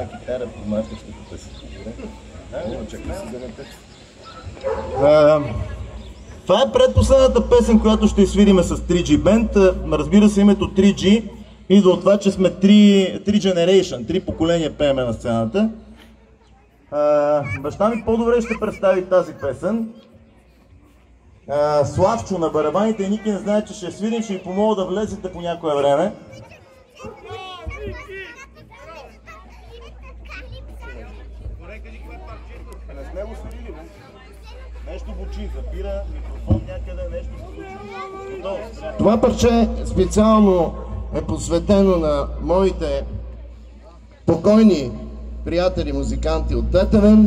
една китара по матушката да се фигура. Чакай си да не текст. Това е предпоследната песен, която ще свириме с 3G Band. Разбира се, името 3G идва от това, че сме 3 generation, 3 поколения пееме на сцената. Баща ми по-добре ще представи тази песен. Славчо на барабаните и Ники не знае, че ще свирим, ще ви помогна да влезете по някое време. Не сме го свирили, бе. Нещо бучи, запира, микрофон някъде, нещо се случи. Това парче специално е посветено на моите покойни приятели музиканти от Тетевен,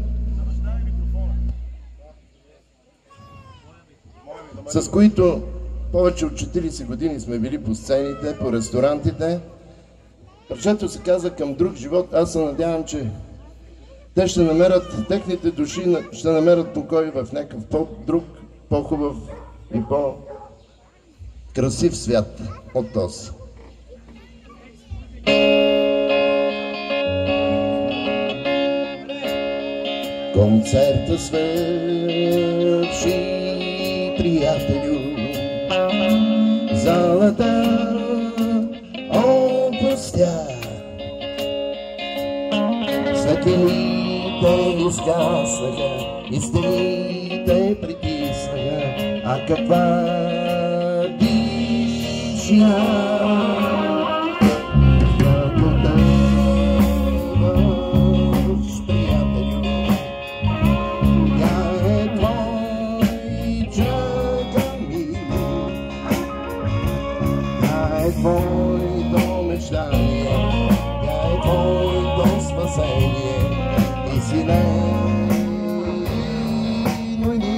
с които повече от 40 години сме били по сцените, по ресторантите. Парчето се каза "Към друг живот". Аз се надявам, че те ще намерят, техните души ще намерят покой в някакъв по-друг, по-хубав и по-красив свят от този. Концерта свърши, приятелю, залата опустя. Светлините изгаснаха и стените притиснаха, а каква тишина! Твоето мечтание, тя е твоето спасение и си войни.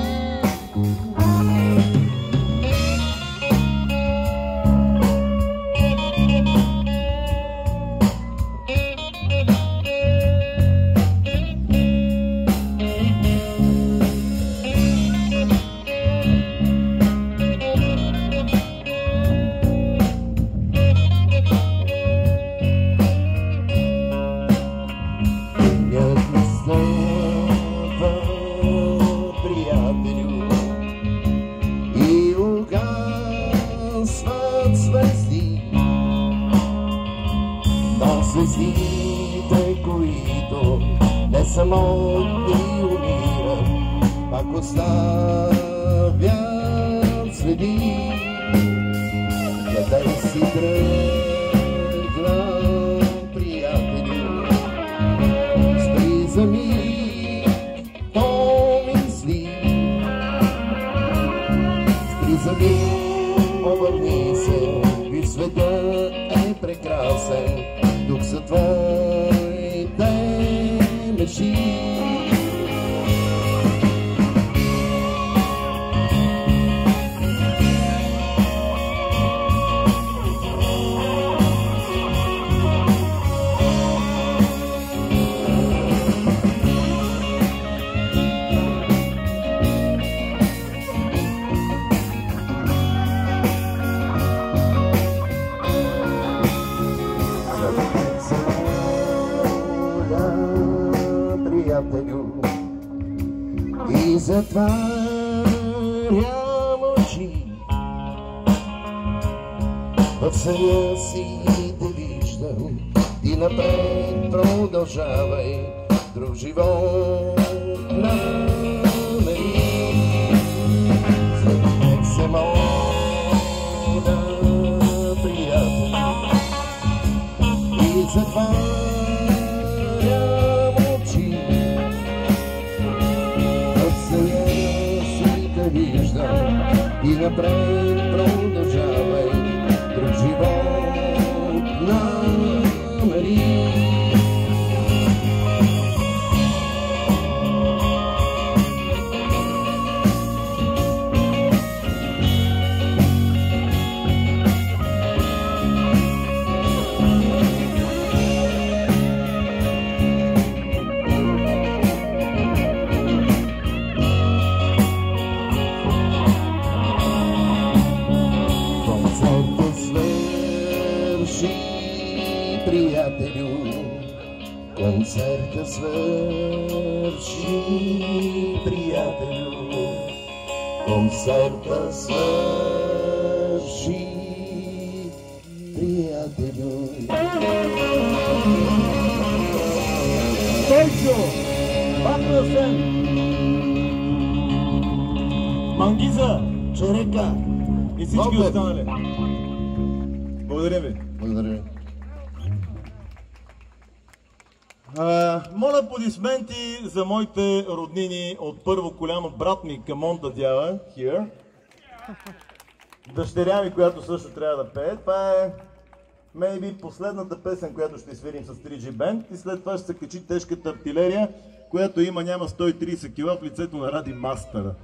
Звездите, които не самотни умират, пак оставят следи. Къде си тръгна, приятелю? Спри за миг, помисли. Спри за миг, обърни се, виж света е прекрасен. Тук са твоите мечти. И затварям очи, в съня си те виждам, ти напред продължавай, друг живот намери. За теб се моля, приятел, и затварям очи, и напред продължавай, друг живот намери. Концерта свърши, приятелю. Концерта свърши, приятелю. Стойчо! Патрасен! Мангиза! Черека! И всички останали. Благодаря ви. Благодаря ви. Моля аплодисменти за моите роднини от първо коляно, брат ми Камон Дадява, here. Дъщеря ми, която също трябва да пее. Това е maybe последната песен, която ще свирим с 3G Band, и след това ще се качи тежката артилерия, която няма 130 кг в лицето на Ради Мастера.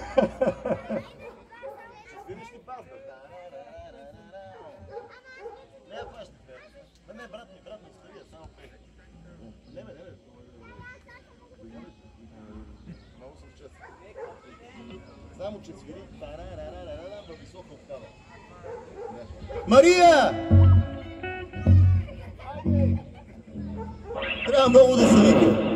Не, брат ми, стари, само пей. Не. Много съм честен. Само, че свири във висока октава. Мария! Трябва много да се вика.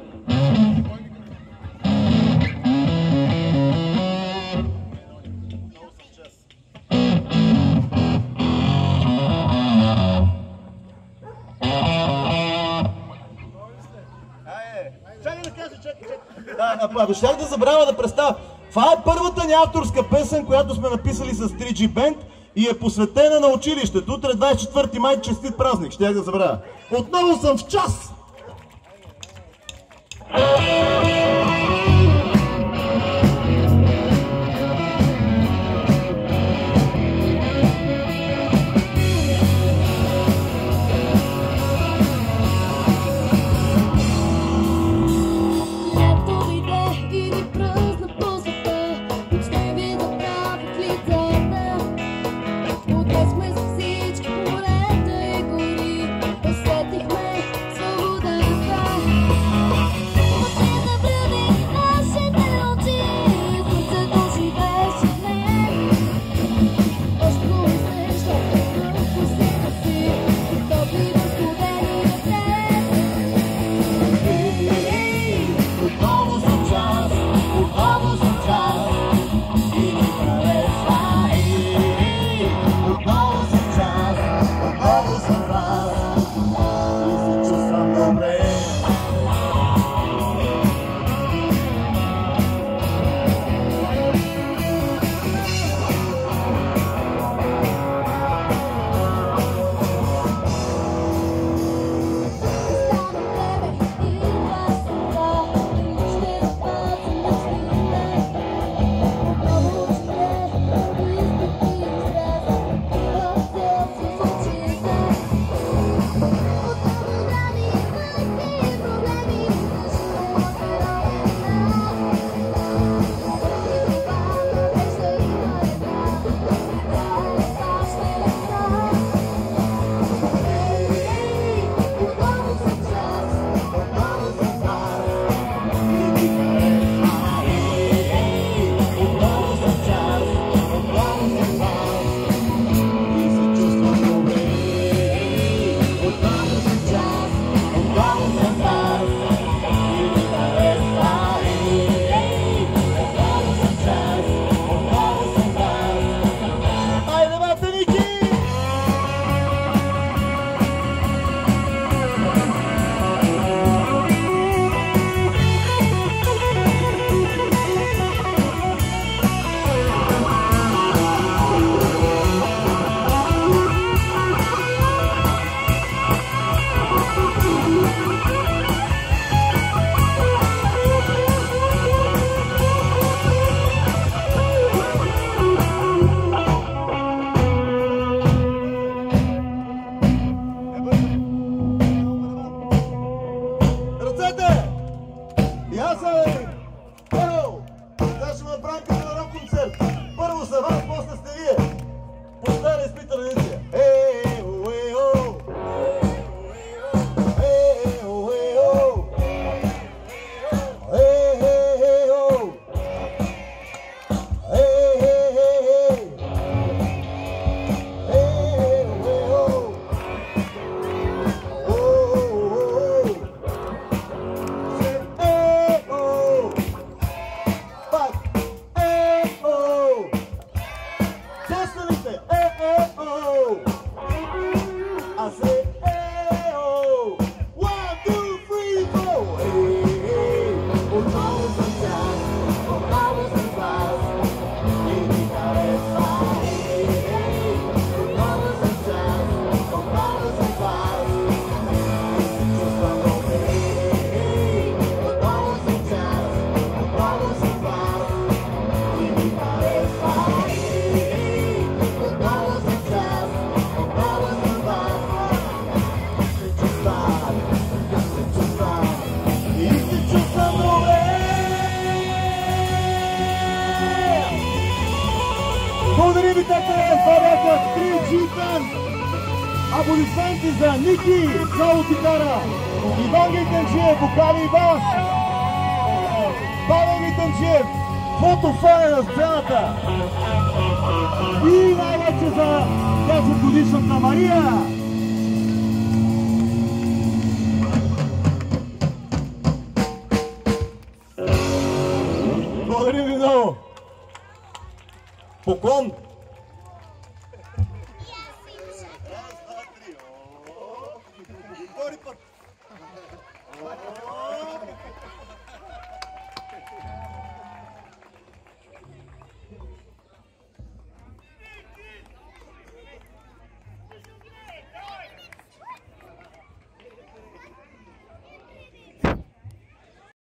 Щях да забравя да представя. Това е първата ни авторска песен, която сме написали с 3G Band и е посветена на училището. Утре 24 май, честит празник, щях да забравя. Отново съм в час! Усетихме свободата. Аплодисменти за Ники, соло китара, Иван Гайтанджиев, вокали и бас, Павел Гайтанджиев, фотофая на сцената и най-вече за 10-годишната Мария. Благодарим ви много! Поклон!